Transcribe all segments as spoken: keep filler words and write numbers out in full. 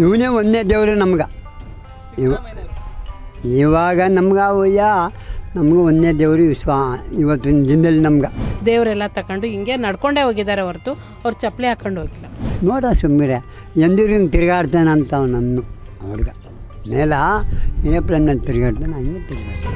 ಇವನೇ ಒಂದೇ ದೇವರು ನಮ್ಗೆ. ಇವ ಇವಾಗ ನಮ್ಗೆ ಅವಯ್ಯ ನಮ್ಗೆ ಒಂದೇ ದೇವರು ವಿಶ್ವ ಇವತ್ತಿನ ದಿನದಲ್ಲಿ ನಮ್ಗೆ ದೇವರೆಲ್ಲ ತಗೊಂಡು ಹಿಂಗೆ ನಡ್ಕೊಂಡೇ ಹೋಗಿದ್ದಾರೆ ಹೊರತು ಅವ್ರು ಚಪ್ಪಲಿ ಹಾಕೊಂಡು ಹೋಗಿಲ್ಲ. ನೋಡ ಸುಮ್ಮನೆ ಎಂದಿರು ಹಿಂಗೆ ತಿರುಗಾಡ್ತಾನೆ ಅಂತ ಅವ ನನ್ನ ಅವ್ರಿಗೆ ಮೇಲ ಏನೇಪ್ಲನ್ನ ತಿರುಗಾಡ್ತಾನೆ ಹಂಗೆ ತಿರುಗಾಡ್ತಾನೆ.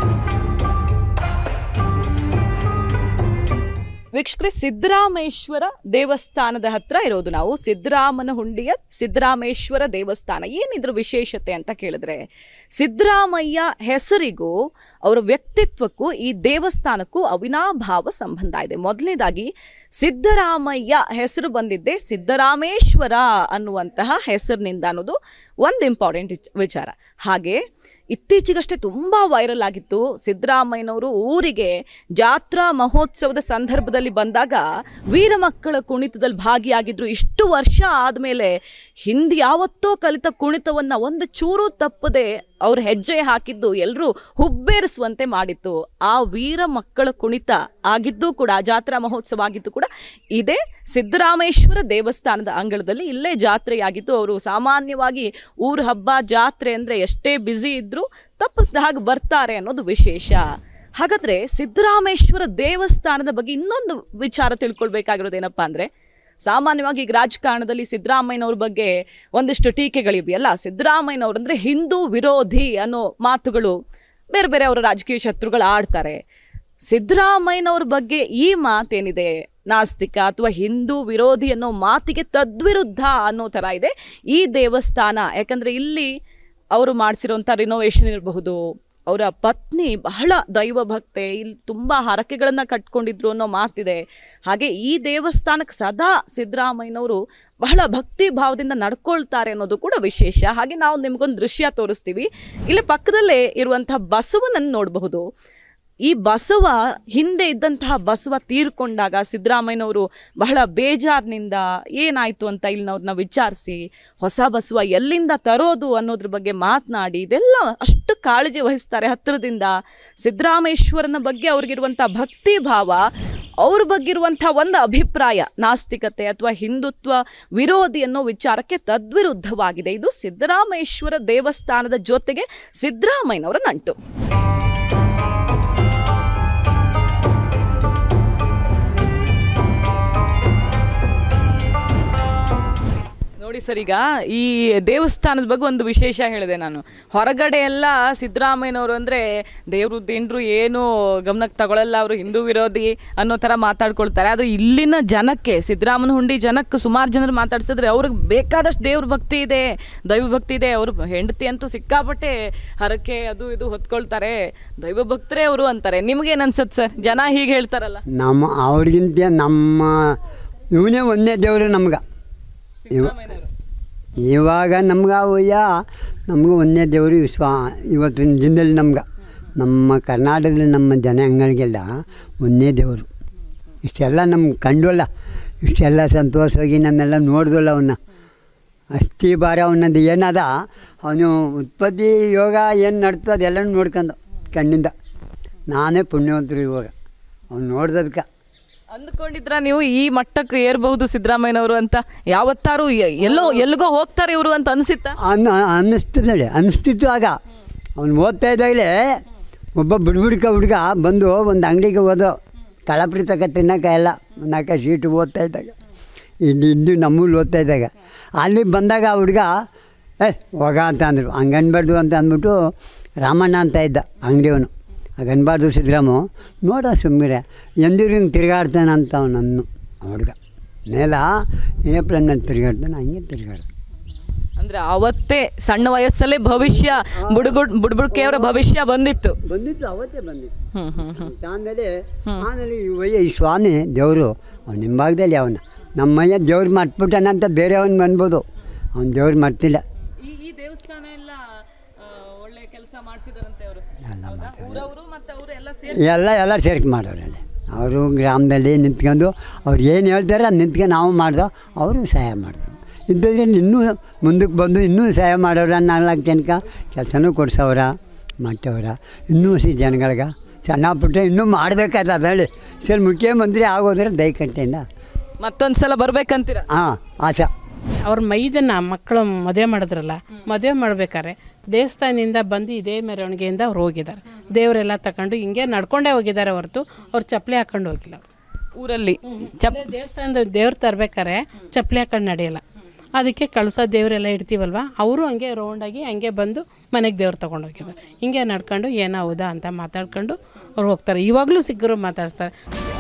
ವೀಕ್ಷಕರೇ, ಸಿದ್ದರಾಮೇಶ್ವರ ದೇವಸ್ಥಾನದ ಹತ್ರ ಇರೋದು ನಾವು. ಸಿದ್ದರಾಮನ ಹುಂಡಿಯ ಸಿದ್ದರಾಮೇಶ್ವರ ದೇವಸ್ಥಾನ. ಏನಿದ್ರ ವಿಶೇಷತೆ ಅಂತ ಕೇಳಿದ್ರೆ, ಸಿದ್ದರಾಮಯ್ಯ ಹೆಸರಿಗೂ ಅವರ ವ್ಯಕ್ತಿತ್ವಕ್ಕೂ ಈ ದೇವಸ್ಥಾನಕ್ಕೂ ಅವಿನಾಭಾವ ಸಂಬಂಧ ಇದೆ. ಮೊದಲನೇದಾಗಿ ಸಿದ್ದರಾಮಯ್ಯ ಹೆಸರು ಬಂದಿದ್ದೆ ಸಿದ್ದರಾಮೇಶ್ವರ ಅನ್ನುವಂತಹ ಹೆಸರಿನಿಂದ ಅನ್ನೋದು ಒಂದು ಇಂಪಾರ್ಟೆಂಟ್ ವಿಚಾರ. ಹಾಗೆ ಇತ್ತೀಚೆಗಷ್ಟೇ ತುಂಬ ವೈರಲ್ ಆಗಿತ್ತು. ಸಿದ್ದರಾಮಯ್ಯನವರು ಊರಿಗೆ ಜಾತ್ರಾ ಮಹೋತ್ಸವದ ಸಂದರ್ಭದಲ್ಲಿ ಬಂದಾಗ ವೀರಮಕ್ಕಳ ಕುಣಿತದಲ್ಲಿ ಭಾಗಿಯಾಗಿದ್ರು. ಇಷ್ಟು ವರ್ಷ ಆದಮೇಲೆ ಹಿಂದೆ ಯಾವತ್ತೋ ಕಲಿತ ಕುಣಿತವನ್ನು ಒಂದು ಚೂರು ತಪ್ಪದೆ ಅವ್ರ ಹೆಜ್ಜೆ ಹಾಕಿದ್ದು ಎಲ್ಲರೂ ಹುಬ್ಬೇರಿಸುವಂತೆ ಮಾಡಿತ್ತು. ಆ ವೀರ ಮಕ್ಕಳ ಕುಣಿತ ಆಗಿದ್ದು ಕೂಡ, ಜಾತ್ರಾ ಮಹೋತ್ಸವ ಆಗಿದ್ದು ಕೂಡ ಇದೇ ಸಿದ್ದರಾಮೇಶ್ವರ ದೇವಸ್ಥಾನದ ಅಂಗಳದಲ್ಲಿ. ಇಲ್ಲೇ ಜಾತ್ರೆಯಾಗಿತ್ತು. ಅವರು ಸಾಮಾನ್ಯವಾಗಿ ಊರ ಹಬ್ಬ ಜಾತ್ರೆ ಅಂದರೆ ಎಷ್ಟೇ ಬ್ಯುಸಿ ಇದ್ದರೂ ತಪ್ಪಿಸ್ದ ಹಾಗೆ ಬರ್ತಾರೆ ಅನ್ನೋದು ವಿಶೇಷ. ಹಾಗಾದರೆ ಸಿದ್ದರಾಮೇಶ್ವರ ದೇವಸ್ಥಾನದ ಬಗ್ಗೆ ಇನ್ನೊಂದು ವಿಚಾರ ತಿಳ್ಕೊಳ್ಬೇಕಾಗಿರೋದೇನಪ್ಪ ಅಂದರೆ, ಸಾಮಾನ್ಯವಾಗಿ ಈಗ ರಾಜಕಾರಣದಲ್ಲಿ ಸಿದ್ದರಾಮಯ್ಯನವ್ರ ಬಗ್ಗೆ ಒಂದಿಷ್ಟು ಟೀಕೆಗಳಿವೆಯಲ್ಲ. ಸಿದ್ದರಾಮಯ್ಯನವ್ರು ಅಂದರೆ ಹಿಂದೂ ವಿರೋಧಿ ಅನ್ನೋ ಮಾತುಗಳು ಬೇರೆ ಬೇರೆ ಅವರ ರಾಜಕೀಯ ಶತ್ರುಗಳು ಆಡ್ತಾರೆ. ಸಿದ್ದರಾಮಯ್ಯನವ್ರ ಬಗ್ಗೆ ಈ ಮಾತೇನಿದೆ, ನಾಸ್ತಿಕ ಅಥವಾ ಹಿಂದೂ ವಿರೋಧಿ ಅನ್ನೋ ಮಾತಿಗೆ ತದ್ವಿರುದ್ಧ ಅನ್ನೋ ಥರ ಇದೆ ಈ ದೇವಸ್ಥಾನ. ಯಾಕಂದರೆ ಇಲ್ಲಿ ಅವರು ಮಾಡಿಸಿರೋಂಥ ರಿನೋವೇಷನ್ ಇರಬಹುದು, ಅವರ ಪತ್ನಿ ಬಹಳ ದೈವ ಭಕ್ತೆ, ಇಲ್ಲಿ ತುಂಬ ಹರಕೆಗಳನ್ನು ಕಟ್ಕೊಂಡಿದ್ರು ಅನ್ನೋ ಮಾತಿದೆ. ಹಾಗೆ ಈ ದೇವಸ್ಥಾನಕ್ಕೆ ಸದಾ ಸಿದ್ದರಾಮಯ್ಯನವರು ಬಹಳ ಭಕ್ತಿ ಭಾವದಿಂದ ನಡ್ಕೊಳ್ತಾರೆ ಅನ್ನೋದು ಕೂಡ ವಿಶೇಷ. ಹಾಗೆ ನಾವು ನಿಮಗೊಂದು ದೃಶ್ಯ ತೋರಿಸ್ತೀವಿ. ಇಲ್ಲಿ ಪಕ್ಕದಲ್ಲೇ ಇರುವಂತಹ ಬಸವನನ್ನು ನೋಡಬಹುದು. ಈ ಬಸವ ಹಿಂದೆ ಇದ್ದಂತಹ ಬಸವ ತೀರ್ಕೊಂಡಾಗ ಸಿದ್ದರಾಮಯ್ಯನವರು ಬಹಳ ಬೇಜಾರಿನಿಂದ ಏನಾಯಿತು ಅಂತ ಇಲ್ಲಿನವ್ರನ್ನ ವಿಚಾರಿಸಿ ಹೊಸ ಬಸವ ಎಲ್ಲಿಂದ ತರೋದು ಅನ್ನೋದ್ರ ಬಗ್ಗೆ ಮಾತನಾಡಿ ಇದೆಲ್ಲ ಅಷ್ಟು ಕಾಳಜಿ ವಹಿಸ್ತಾರೆ ಹತ್ತಿರದಿಂದ. ಸಿದ್ದರಾಮೇಶ್ವರನ ಬಗ್ಗೆ ಅವ್ರಿಗಿರುವಂಥ ಭಕ್ತಿ ಭಾವ, ಅವ್ರ ಬಗ್ಗೆ ಇರುವಂಥ ಒಂದು ಅಭಿಪ್ರಾಯ ನಾಸ್ತಿಕತೆ ಅಥವಾ ಹಿಂದುತ್ವ ವಿರೋಧಿ ಅನ್ನೋ ವಿಚಾರಕ್ಕೆ ತದ್ವಿರುದ್ಧವಾಗಿದೆ. ಇದು ಸಿದ್ದರಾಮೇಶ್ವರ ದೇವಸ್ಥಾನದ ಜೊತೆಗೆ ಸಿದ್ದರಾಮಯ್ಯನವರ ನಂಟು. ನೋಡಿ ಸರ್, ಈಗ ಈ ದೇವಸ್ಥಾನದ ಬಗ್ಗೆ ಒಂದು ವಿಶೇಷ ಹೇಳಿದೆ ನಾನು. ಹೊರಗಡೆ ಎಲ್ಲ ಸಿದ್ದರಾಮಯ್ಯನವರು ಅಂದರೆ ದೇವರು ದೇಂಡ್ರು ಏನು ಗಮನಕ್ಕೆ ತಗೊಳ್ಳಲ್ಲ, ಅವರು ಹಿಂದೂ ವಿರೋಧಿ ಅನ್ನೋ ಥರ ಮಾತಾಡ್ಕೊಳ್ತಾರೆ. ಆದರೆ ಇಲ್ಲಿನ ಜನಕ್ಕೆ, ಸಿದ್ದರಾಮನ ಹುಂಡಿ ಜನಕ್ಕೆ ಸುಮಾರು ಜನರು ಮಾತಾಡ್ಸಿದ್ರೆ ಅವ್ರಿಗೆ ಬೇಕಾದಷ್ಟು ದೇವ್ರ ಭಕ್ತಿ ಇದೆ, ದೈವ ಭಕ್ತಿ ಇದೆ. ಅವರು ಹೆಂಡತಿ ಅಂತೂ ಸಿಕ್ಕಾಪಟ್ಟೆ ಹರಕೆ ಅದು ಇದು ಹೊತ್ಕೊಳ್ತಾರೆ, ದೈವ ಭಕ್ತರೇ ಅವರು ಅಂತಾರೆ. ನಿಮ್ಗೇನು ಅನ್ಸುತ್ತೆ ಸರ್, ಜನ ಹೀಗೆ ಹೇಳ್ತಾರಲ್ಲ? ನಮ್ಮ ಅವ್ರಿಗಿಂತ ನಮ್ಮ ಇವನೇ ಒಂದೇ ದೇವರು ನಮ್ಗೆ. ಇವ ಇವಾಗ ನಮ್ಗೆ ಅವಯ್ಯ ನಮ್ಗೆ ಒಂದೇ ದೇವರು ವಿಶ್ವ ಇವತ್ತಿನ ದಿನದಲ್ಲಿ ನಮ್ಗೆ ನಮ್ಮ ಕರ್ನಾಟಕದಲ್ಲಿ ನಮ್ಮ ಜನಗಳಿಗೆಲ್ಲ ಒಂದೇ ದೇವರು. ಇಷ್ಟೆಲ್ಲ ನಮ್ಗೆ ಕಂಡಲ್ಲ, ಇಷ್ಟೆಲ್ಲ ಸಂತೋಷವಾಗಿ ನನ್ನೆಲ್ಲ ನೋಡಿದಲ್ಲ ಅವನ್ನ. ಅಸ್ಥಿ ಭಾರ ಅವನದು ಏನದ, ಅವನು ಉತ್ಪತ್ತಿ ಯೋಗ ಏನು ನಡ್ತದೆ ಅದೆಲ್ಲ ನೋಡ್ಕೊಂಡು ಕಣ್ಣಿಂದ. ನಾನೇ ಪುಣ್ಯವಂತರು ಇವಾಗ ಅವ್ನು ನೋಡ್ದದ್ಕೆ. ಅಂದ್ಕೊಂಡಿದ್ರ ನೀವು ಈ ಮಟ್ಟಕ್ಕೆ ಏರ್ಬಹುದು ಸಿದ್ದರಾಮಯ್ಯನವರು ಅಂತ? ಯಾವತ್ತಾರು ಎಲ್ಲೋ ಎಲ್ಲಿಗೋ ಹೋಗ್ತಾರೆ ಇವರು ಅಂತ ಅನಿಸಿತ್ತ? ಅನ್ನ ಅನ್ನಿಸ್ತದೆ ಅನ್ನಿಸ್ತಿತ್ತು. ಆಗ ಅವ್ನು ಓದ್ತಾ ಇದ್ದಾಗಲೇ ಒಬ್ಬ ಬುಡ್ಬುಡ್ಕ ಹುಡುಗ ಬಂದು ಒಂದು ಅಂಗಡಿಗೆ ಹೋದೋ ಕಳಪರಿ ತಕ ತಿನ್ನೋಕೆ ಎಲ್ಲ ಒಂದು ನಾಲ್ಕು ಸೀಟು ಓದ್ತಾ ಇದ್ದಾಗ, ಇಲ್ಲಿ ಇಲ್ಲಿ ನಮ್ಮೂರು ಓದ್ತಾ ಇದ್ದಾಗ ಅಲ್ಲಿ ಬಂದಾಗ ಆ ಹುಡುಗ ಏ ಹೋಗ ಅಂತ ಅಂದರು. ಹಂಗೆ ಅನ್ಬಾರ್ದು ಅಂತ ಅಂದ್ಬಿಟ್ಟು ರಾಮಣ್ಣ ಅಂತ ಇದ್ದ ಅಂಗಡಿಯವನು. ಹಾಗೆ ಅನ್ಬಾರ್ದು ಸಿದ್ದರಾಮು, ನೋಡ ಸುಮ್ಮನೆ ಎಂದಿರು ಹಿಂಗೆ ತಿರುಗಾಡ್ತಾನೆ ಅಂತ ಅವ ನನ್ನ ಹುಡುಗ ಮೇಲ ಏನೇಪ್ಲನ್ನ ತಿರುಗಾಡ್ತಾನೆ ಹಂಗೆ ತಿರುಗಾಡ್ತಾನೆ. ಅಂದರೆ ಅವತ್ತೇ ಸಣ್ಣ ವಯಸ್ಸಲ್ಲೇ ಭವಿಷ್ಯ ಬುಡುಗುಡ್ ಬುಡ್ಬುಡ್ಕೆಯವರ ಭವಿಷ್ಯ ಬಂದಿತ್ತು ಬಂದಿತ್ತು ಅವತ್ತೇ ಬಂದಿತ್ತು. ಹ್ಞೂ ಹ್ಞೂ ಆಮೇಲೆ ಆಮೇಲೆ ಈ ವಯ್ಯ ಈ ಸ್ವಾಮಿ ದೇವರು ಅವ್ನು ಹಿಂಭಾಗದಲ್ಲಿ ಅವನ ನಮ್ಮಯ್ಯ ದೇವ್ರು ಮಾಡ್ಬಿಟ್ಟಾನಂತ ಬೇರೆ ಅವನು ಬಂದ್ಬೋದು, ಅವ್ನು ದೇವ್ರು ಮಾಡ್ತಿಲ್ಲ. ಈ ಈ ದೇವಸ್ಥಾನ ಎಲ್ಲ ಒಳ್ಳೆ ಕೆಲಸ ಮಾಡಿಸಿದಾರಂತೆ ಅವರು ಊರವರು ಮತ್ತು ಅವರು ಎಲ್ಲ ಸೇರಿ ಎಲ್ಲ ಎಲ್ಲ ಸೇರ್ಕೆ ಮಾಡೋರಲ್ಲಿ. ಅವರು ಗ್ರಾಮದಲ್ಲಿ ನಿಂತ್ಕೊಂಡು ಅವ್ರು ಏನು ಹೇಳ್ತಾರೆ ಅದು ನಿಂತ್ಕೊಂಡು ನಾವು ಮಾಡ್ದೋ ಅವರು ಸಹಾಯ ಮಾಡಿದ್ರು. ಇದ್ದಲ್ಲಿ ಇನ್ನೂ ಮುಂದಕ್ಕೆ ಬಂದು ಇನ್ನೂ ಸಹಾಯ ಮಾಡೋರ ನಾಲ್ಕು ಜನಕ್ಕೆ ಕೆಲಸನೂ ಕೊಡ್ಸೋರ ಮಾಡ್ತವ್ರ. ಇನ್ನೂ ಸಿ ಜನಗಳಿಗೆ ಸಣ್ಣ ಪುಟ್ಟ ಇನ್ನೂ ಮಾಡಬೇಕಾದ ಅದರಲ್ಲಿ ಸರಿ ಮುಖ್ಯಮಂತ್ರಿ ಆಗೋದ್ರೆ ದಯಕಟ್ಟೆಯಿಂದ ಮತ್ತೊಂದು ಸಲ ಬರ್ಬೇಕಂತೀರ? ಹಾಂ ಆಸೆ. ಅವ್ರ ಮೈದನ್ನು ಮಕ್ಕಳು ಮದುವೆ ಮಾಡಿದ್ರಲ್ಲ, ಮದುವೆ ಮಾಡ್ಬೇಕಾದ್ರೆ ದೇವಸ್ಥಾನದಿಂದ ಬಂದು ಇದೇ ಮೆರವಣಿಗೆಯಿಂದ ಅವ್ರು ಹೋಗಿದ್ದಾರೆ. ದೇವರೆಲ್ಲ ತಗೊಂಡು ಹಿಂಗೆ ನಡ್ಕೊಂಡೇ ಹೋಗಿದ್ದಾರೆ ಹೊರತು ಅವ್ರು ಚಪ್ಪಲಿ ಹಾಕೊಂಡು ಹೋಗಿಲ್ಲ. ಊರಲ್ಲಿ ಚಪ್ ದೇವಸ್ಥಾನದ ದೇವ್ರು ತರಬೇಕಾರೆ ಚಪ್ಪಲಿ ಹಾಕೊಂಡು ನಡೆಯಲ್ಲ. ಅದಕ್ಕೆ ಕಳಸ ದೇವರೆಲ್ಲ ಇಡ್ತೀವಲ್ವ, ಅವರು ಹಂಗೆ ರೌಂಡಾಗಿ ಹಂಗೆ ಬಂದು ಮನೆಗೆ ದೇವ್ರು ತೊಗೊಂಡು ಹೋಗಿದ್ದಾರೆ. ಹಿಂಗೆ ನಡ್ಕೊಂಡು ಏನೋ ಹೌದಾ ಅಂತ ಮಾತಾಡ್ಕೊಂಡು ಅವ್ರು ಹೋಗ್ತಾರೆ. ಇವಾಗಲೂ ಸಿಕ್ಕರು ಮಾತಾಡ್ತಾರೆ.